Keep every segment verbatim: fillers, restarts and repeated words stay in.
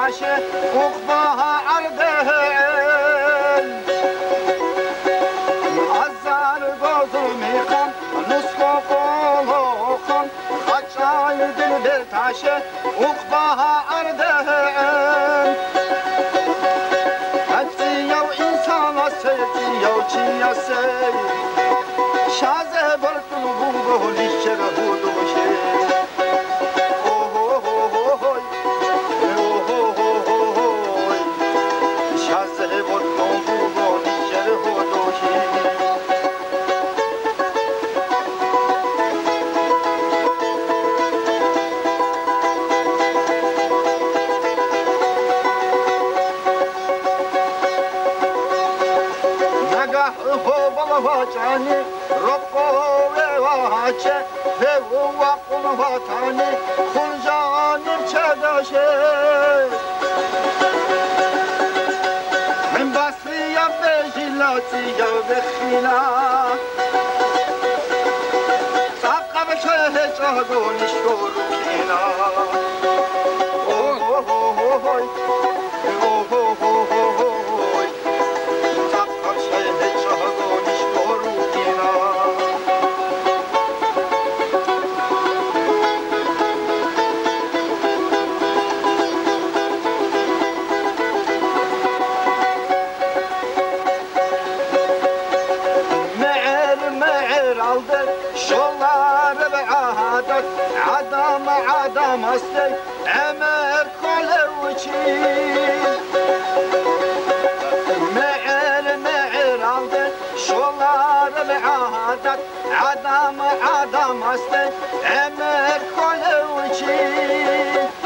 تاشه اخباها عردهن ازار گوزو میخوام نسخو قولو خان خچای دل دل تاشه اخباها عردهن هدفی یو انسان سیدی یو چی سی شازه برکن بونگو لیشه بودو شه وطني رقوا وهاچه هو وقم وطني خنجانم چداشه من بسریم بجلاتی یا بخینا سقم شه جاگونش گروکینا اوه اوه اوه اوه شولار بعادت عدم عدم استي عمر كل وجهي معر معر عودت شولار بعادت عدم عدم استي عمر كل وجهي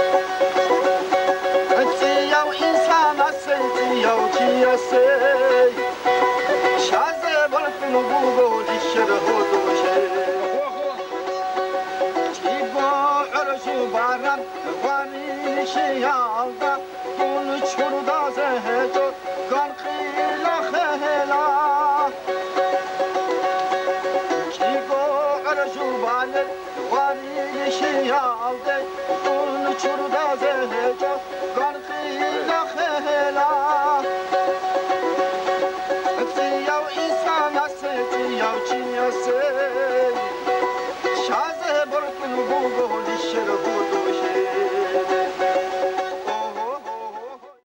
انت يا انسان سيدي يا جيسي شازه بركن بوغو الشرح بارم وانی شیالدا دون چوردا زهجو کان خیلا خیلا چیگو ارجو بالر وانی شیالدا دون چوردا زهجو